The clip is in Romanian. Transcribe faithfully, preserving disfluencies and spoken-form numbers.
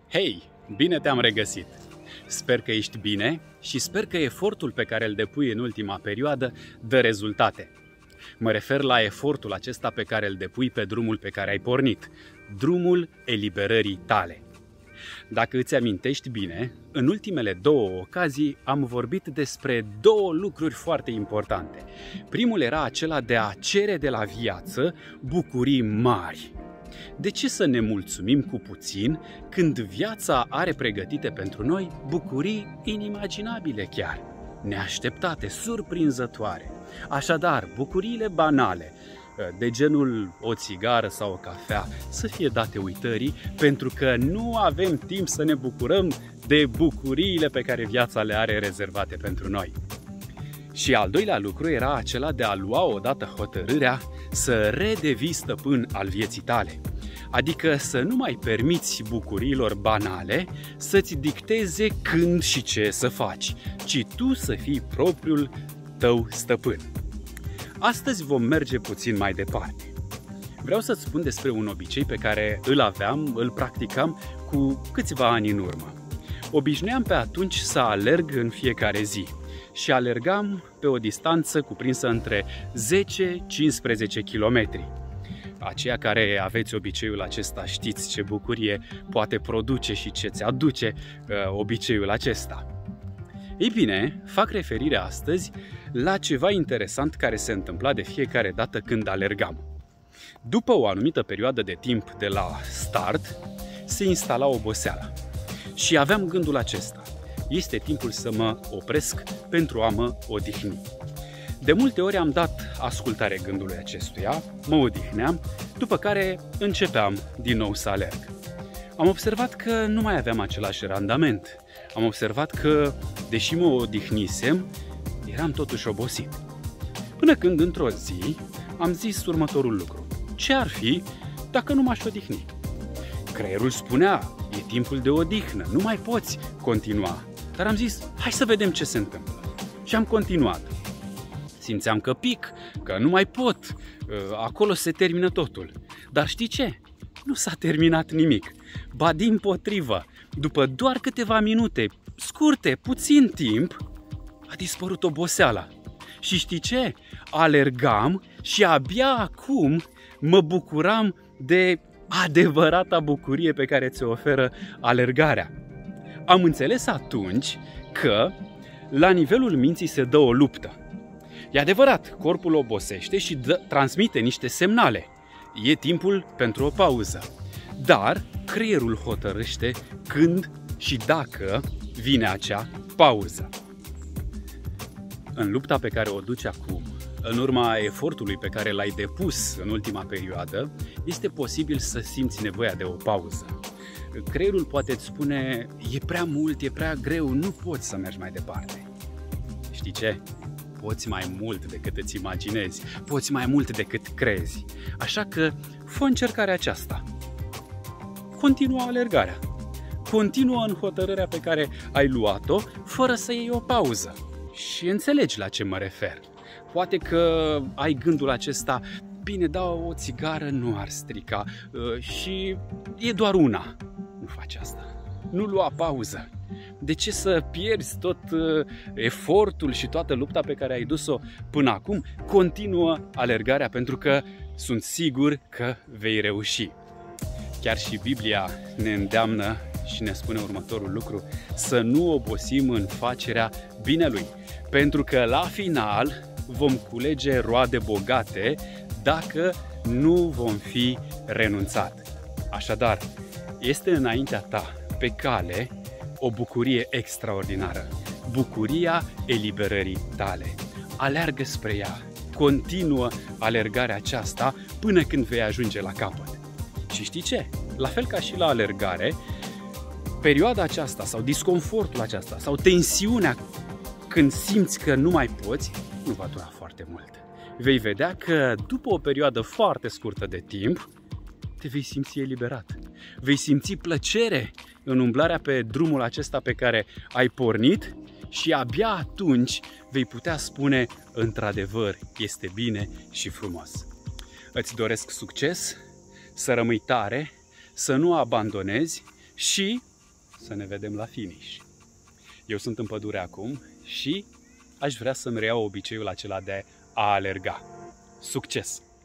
Hei, bine te-am regăsit! Sper că ești bine și sper că efortul pe care îl depui în ultima perioadă dă rezultate. Mă refer la efortul acesta pe care îl depui pe drumul pe care ai pornit, drumul eliberării tale. Dacă îți amintești bine, în ultimele două ocazii am vorbit despre două lucruri foarte importante. Primul era acela de a cere de la viață bucurii mari. De ce să ne mulțumim cu puțin când viața are pregătite pentru noi bucurii inimaginabile chiar, neașteptate, surprinzătoare? Așadar, bucuriile banale, de genul o țigară sau o cafea, să fie date uitării, pentru că nu avem timp să ne bucurăm de bucuriile pe care viața le are rezervate pentru noi. Și al doilea lucru era acela de a lua odată hotărârea să redevii stăpân al vieții tale. Adică să nu mai permiți bucuriilor banale să-ți dicteze când și ce să faci, ci tu să fii propriul tău stăpân. Astăzi vom merge puțin mai departe. Vreau să-ți spun despre un obicei pe care îl aveam, îl practicam cu câțiva ani în urmă. Obișnuiam pe atunci să alerg în fiecare zi și alergam pe o distanță cuprinsă între zece cincisprezece kilometri. Aceia care aveți obiceiul acesta știți ce bucurie poate produce și ce ți aduce uh, obiceiul acesta. Ei bine, fac referire astăzi la ceva interesant care se întâmpla de fiecare dată când alergam. După o anumită perioadă de timp de la start, se instala oboseala și aveam gândul acesta: este timpul să mă opresc pentru a mă odihni. De multe ori am dat ascultare gândului acestuia, mă odihneam, după care începeam din nou să alerg. Am observat că nu mai aveam același randament. Am observat că, deși mă odihnisem, eram totuși obosit. Până când, într-o zi, am zis următorul lucru: ce ar fi dacă nu m-aș odihni? Creierul spunea: e timpul de odihnă, nu mai poți continua. Dar am zis: hai să vedem ce se întâmplă. Și am continuat. Simțeam că pic, că nu mai pot, acolo se termină totul. Dar știi ce? Nu s-a terminat nimic. Ba dimpotrivă, după doar câteva minute, scurte, puțin timp, a dispărut oboseala. Și știi ce? Alergam și abia acum mă bucuram de adevărata bucurie pe care ți-o oferă alergarea. Am înțeles atunci că la nivelul minții se dă o luptă. E adevărat, corpul obosește și dă, transmite niște semnale. E timpul pentru o pauză. Dar creierul hotărăște când și dacă vine acea pauză. În lupta pe care o duci acum, în urma efortului pe care l-ai depus în ultima perioadă, este posibil să simți nevoia de o pauză. Creierul poate îți spune: e prea mult, e prea greu, nu poți să mergi mai departe. Știi ce? Poți mai mult decât îți imaginezi, poți mai mult decât crezi. Așa că fă încercarea aceasta. Continuă alergarea. Continuă în hotărârea pe care ai luat-o, fără să iei o pauză. Și înțelegi la ce mă refer. Poate că ai gândul acesta: bine, da, o țigară nu ar strica și e doar una. Nu faci asta. Nu lua pauză. De ce să pierzi tot efortul și toată lupta pe care ai dus-o până acum? Continuă alergarea, pentru că sunt sigur că vei reuși. Chiar și Biblia ne îndeamnă și ne spune următorul lucru: să nu obosim în facerea binelui, pentru că la final vom culege roade bogate dacă nu vom fi renunțat. Așadar, este înaintea ta, pe cale, o bucurie extraordinară, bucuria eliberării tale. Aleargă spre ea, continuă alergarea aceasta până când vei ajunge la capăt. Și știi ce? La fel ca și la alergare, perioada aceasta sau disconfortul acesta sau tensiunea când simți că nu mai poți, nu va dura foarte mult. Vei vedea că după o perioadă foarte scurtă de timp, te vei simți eliberat. Vei simți plăcere în umblarea pe drumul acesta pe care ai pornit și abia atunci vei putea spune: într-adevăr, este bine și frumos. Îți doresc succes, să rămâi tare, să nu abandonezi și să ne vedem la finish. Eu sunt în pădure acum și aș vrea să-mi reiau obiceiul acela de a alerga. Succes!